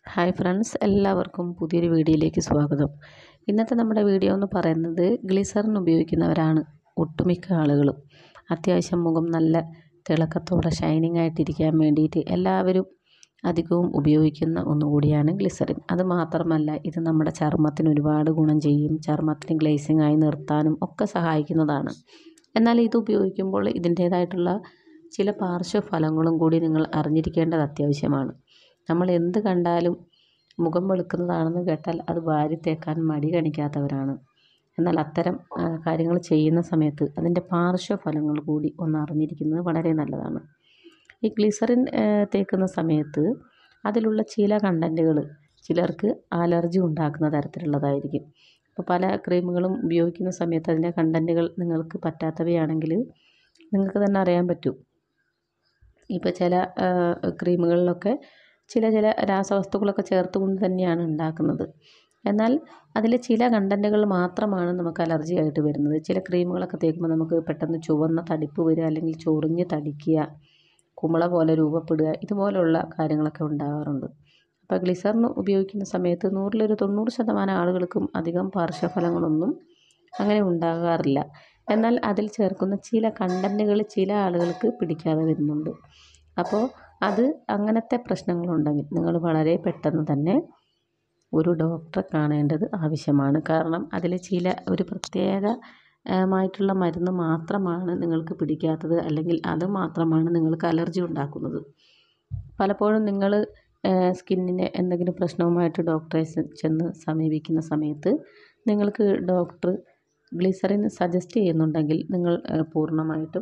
Hi friends, എല്ലാവർക്കും പുതിയൊരു വീഡിയോയിലേക്ക് സ്വാഗതം. ഇന്നത്തെ നമ്മുടെ വീഡിയോ എന്ന് പറയുന്നത് ഗ്ലിസറിൻ ഉപയോഗിക്കുന്നവരാണ് ഒട്ടുമിക്ക ആളുകളും. അത്യാവശ്യം മുഖം നല്ല തിളക്കത്തോടെ ഷൈനിങ് ആയിട്ടിരിക്കാൻ വേണ്ടിയിട്ട് എല്ലാവരും അധികവും ഉപയോഗിക്കുന്ന ഒന്നുകൂടിയാണ് ഗ്ലിസറിൻ. അത് മാത്രമല്ല, ഇത് നമ്മുടെ ചർമ്മത്തിന് ഒരുപാട് ഗുണം ചെയ്യും. ചർമ്മത്തിന് ഗ്ലേസിംഗ് ആയി നിർത്താനും ഒക്കെ സഹായിക്കുന്നതാണ്. എന്നാൽ ഇത് ഉപയോഗിക്കുമ്പോൾ ഇതിൻ്റേതായിട്ടുള്ള ചില പാർശ്വഫലങ്ങളും കൂടി നിങ്ങൾ അറിഞ്ഞിരിക്കേണ്ടത് അത്യാവശ്യമാണ്. നമ്മൾ എന്ത് കണ്ടാലും മുഖം വെളുക്കുന്നതാണെന്ന് കേട്ടാൽ അത് വാരി തേക്കാൻ മടി കാണിക്കാത്തവരാണ്. എന്നാൽ അത്തരം കാര്യങ്ങൾ ചെയ്യുന്ന സമയത്ത് അതിൻ്റെ പാർശ്വഫലങ്ങൾ കൂടി ഒന്ന് അറിഞ്ഞിരിക്കുന്നത് വളരെ നല്ലതാണ്. ഈ ഗ്ലിസറിൻ തേക്കുന്ന സമയത്ത് അതിലുള്ള ചില കണ്ടൻറ്റുകൾ ചിലർക്ക് അലർജി ഉണ്ടാക്കുന്ന തരത്തിലുള്ളതായിരിക്കും. അപ്പോൾ പല ക്രീമുകളും ഉപയോഗിക്കുന്ന സമയത്ത് അതിൻ്റെ കണ്ടൻറ്റുകൾ നിങ്ങൾക്ക് പറ്റാത്തവയാണെങ്കിൽ നിങ്ങൾക്ക് തന്നെ അറിയാൻ പറ്റും. ഇപ്പോൾ ചില ക്രീമുകളിലൊക്കെ ചില രാസവസ്തുക്കളൊക്കെ ചേർത്തുകൊണ്ട് തന്നെയാണ് ഉണ്ടാക്കുന്നത്. എന്നാൽ അതിൽ ചില കണ്ടൻറ്റുകൾ മാത്രമാണ് നമുക്ക് അലർജി ആയിട്ട് വരുന്നത്. ചില ക്രീമുകളൊക്കെ തേക്കുമ്പോൾ നമുക്ക് പെട്ടെന്ന് ചുവന്ന തടിപ്പ് വരിക, അല്ലെങ്കിൽ ചൊറിഞ്ഞ് തടിക്കുക, കുമിള പോലെ രൂപപ്പെടുക, ഇതുപോലുള്ള കാര്യങ്ങളൊക്കെ ഉണ്ടാകാറുണ്ട്. അപ്പോൾ ഗ്ലിസറിൻ ഉപയോഗിക്കുന്ന സമയത്ത് 100-ൽ 90% ആളുകൾക്കും അധികം പാർശ്വഫലങ്ങളൊന്നും അങ്ങനെ ഉണ്ടാകാറില്ല. എന്നാൽ അതിൽ ചേർക്കുന്ന ചില കണ്ടൻറ്റുകൾ ചില ആളുകൾക്ക് പിടിക്കാതെ വരുന്നുണ്ട്. അപ്പോൾ അങ്ങനത്തെ പ്രശ്നങ്ങളുണ്ടെങ്കിൽ നിങ്ങൾ വളരെ പെട്ടെന്ന് തന്നെ ഒരു ഡോക്ടറെ കാണേണ്ടത് ആവശ്യമാണ്. കാരണം അതിൽ ഒരു പ്രത്യേകമായിട്ടുള്ള മരുന്ന് മാത്രമാണ് നിങ്ങൾക്ക് പിടിക്കാത്തത്, അല്ലെങ്കിൽ അത് മാത്രമാണ് നിങ്ങൾക്ക് അലർജി ഉണ്ടാക്കുന്നത്. പലപ്പോഴും നിങ്ങൾ സ്കിന്നിന് എന്തെങ്കിലും പ്രശ്നവുമായിട്ട് ഡോക്ടറെ ചെന്ന് സമീപിക്കുന്ന സമയത്ത് നിങ്ങൾക്ക് ഡോക്ടർ ഗ്ലിസറിൻ സജസ്റ്റ് ചെയ്യുന്നുണ്ടെങ്കിൽ നിങ്ങൾ പൂർണ്ണമായിട്ടും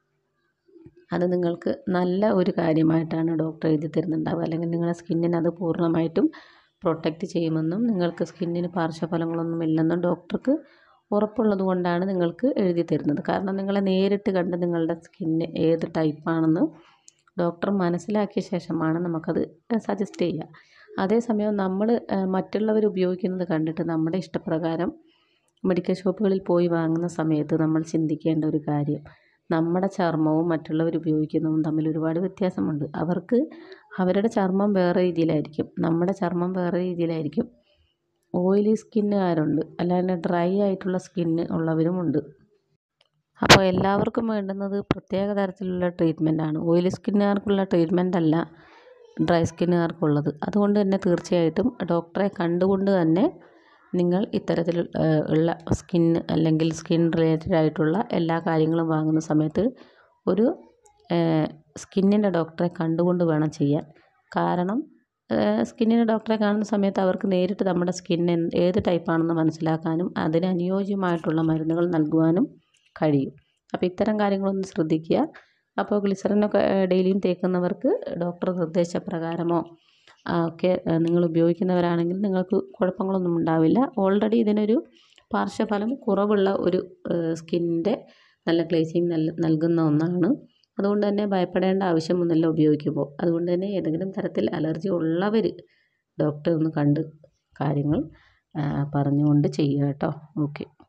അത് നിങ്ങൾക്ക് നല്ല ഒരു കാര്യമായിട്ടാണ് ഡോക്ടർ എഴുതി തരുന്നുണ്ടാവുക. അല്ലെങ്കിൽ നിങ്ങളുടെ സ്കിന്നിന് അത് പൂർണ്ണമായിട്ടും പ്രൊട്ടക്റ്റ് ചെയ്യുമെന്നും നിങ്ങൾക്ക് സ്കിന്നിന് പാർശ്വഫലങ്ങളൊന്നും ഇല്ലെന്നും ഡോക്ടർക്ക് ഉറപ്പുള്ളത് കൊണ്ടാണ് നിങ്ങൾക്ക് എഴുതി തരുന്നത്. കാരണം നിങ്ങളെ നേരിട്ട് കണ്ട് നിങ്ങളുടെ സ്കിന്ന് ഏത് ടൈപ്പാണെന്ന് ഡോക്ടർ മനസ്സിലാക്കിയ ശേഷമാണ് നമുക്കത് സജസ്റ്റ് ചെയ്യുക. അതേസമയം നമ്മൾ മറ്റുള്ളവർ ഉപയോഗിക്കുന്നത് കണ്ടിട്ട് നമ്മുടെ ഇഷ്ടപ്രകാരം മെഡിക്കൽ ഷോപ്പുകളിൽ പോയി വാങ്ങുന്ന സമയത്ത് നമ്മൾ ചിന്തിക്കേണ്ട ഒരു കാര്യം, നമ്മുടെ ചർമ്മവും മറ്റുള്ളവർ ഉപയോഗിക്കുന്നതും തമ്മിൽ ഒരുപാട് വ്യത്യാസമുണ്ട്. അവർക്ക് അവരുടെ ചർമ്മം വേറെ രീതിയിലായിരിക്കും, നമ്മുടെ ചർമ്മം വേറെ രീതിയിലായിരിക്കും. ഓയിലി സ്കിന്നുകാരുണ്ട്, അല്ലാതെ ഡ്രൈ ആയിട്ടുള്ള സ്കിന്ന് ഉള്ളവരുമുണ്ട്. അപ്പോൾ എല്ലാവർക്കും വേണ്ടുന്നത് പ്രത്യേക തരത്തിലുള്ള ട്രീറ്റ്മെൻറ്റാണ്. ഓയിലി സ്കിന്നുകാർക്കുള്ള ട്രീറ്റ്മെൻ്റ് അല്ല ഡ്രൈ സ്കിന്നുകാർക്കുള്ളത്. അതുകൊണ്ട് തന്നെ തീർച്ചയായിട്ടും ഡോക്ടറെ കണ്ടുകൊണ്ട് തന്നെ നിങ്ങൾ ഇത്തരത്തിൽ ഉള്ള സ്കിന്ന് അല്ലെങ്കിൽ സ്കിൻ റിലേറ്റഡ് ആയിട്ടുള്ള എല്ലാ കാര്യങ്ങളും വാങ്ങുന്ന സമയത്ത് ഒരു സ്കിന്നിൻ്റെ ഡോക്ടറെ കണ്ടുകൊണ്ട് വേണം ചെയ്യാൻ. കാരണം സ്കിന്നിൻ്റെ ഡോക്ടറെ കാണുന്ന സമയത്ത് അവർക്ക് നേരിട്ട് നമ്മുടെ സ്കിന്ന് ഏത് ടൈപ്പാണെന്ന് മനസ്സിലാക്കാനും അതിന് അനുയോജ്യമായിട്ടുള്ള മരുന്നുകൾ നൽകുവാനും കഴിയും. അപ്പോൾ ഇത്തരം കാര്യങ്ങളൊന്ന് ശ്രദ്ധിക്കുക. അപ്പോൾ ഗ്ലിസറിനൊക്കെ ഡെയിലിയും തേക്കുന്നവർക്ക് ഡോക്ടർ നിർദ്ദേശപ്രകാരമോ ഒക്കെ നിങ്ങൾ ഉപയോഗിക്കുന്നവരാണെങ്കിൽ നിങ്ങൾക്ക് കുഴപ്പങ്ങളൊന്നും ഉണ്ടാവില്ല. ഓൾറെഡി ഇതിനൊരു പാർശ്വഫലം കുറവുള്ള ഒരു സ്കിന്നിൻ്റെ നല്ല ഗ്ലേസിങ് നൽകുന്ന ഒന്നാണ്. അതുകൊണ്ട് തന്നെ ഭയപ്പെടേണ്ട ആവശ്യമൊന്നുമില്ല ഉപയോഗിക്കുമ്പോൾ. അതുകൊണ്ട് തന്നെ ഏതെങ്കിലും തരത്തിൽ അലർജി ഉള്ളവർ ഡോക്ടറെ ഒന്ന് കണ്ട് കാര്യങ്ങൾ പറഞ്ഞുകൊണ്ട് ചെയ്യുക കേട്ടോ. ഓക്കെ.